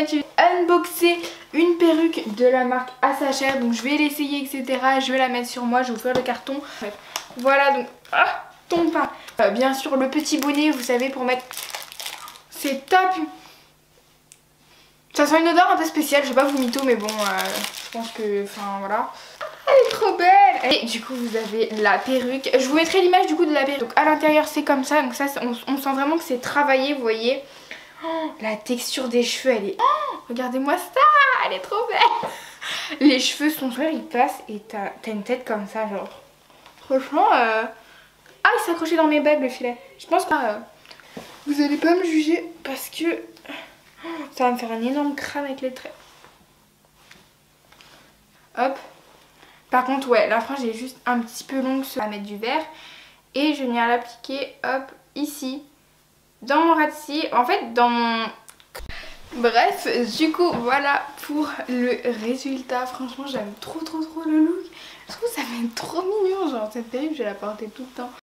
fait je vais unboxer une perruque de la marque Asacher. Donc je vais l'essayer etc. Je vais la mettre sur moi, je vais ouvrir le carton. Voilà donc, ah, tombe pas. Bien sûr le petit bonnet vous savez pour mettre, c'est top. Ça sent une odeur un peu spéciale, je vais pas vous mytho mais bon je pense que, enfin voilà. Elle est trop belle. Et du coup vous avez la perruque. Je vous mettrai l'image du coup de la perruque. Donc à l'intérieur c'est comme ça. Donc ça on sent vraiment que c'est travaillé, vous voyez. Oh, la texture des cheveux elle est... Oh, regardez-moi ça. Elle est trop belle. Les cheveux sont verts, ils passent et t'as une tête comme ça genre. Franchement ah il s'est accroché dans mes bagues le filet. Je pense que vous allez pas me juger parce que ça va me faire un énorme crâne avec les traits. Hop. Par contre ouais la frange est juste un petit peu longue à mettre du vert. Et je viens l'appliquer hop ici. Dans mon ras de cils. En fait dans mon... Bref du coup voilà pour le résultat. Franchement j'aime trop le look. Je trouve que ça fait trop mignon genre cette perruque je vais la porter tout le temps.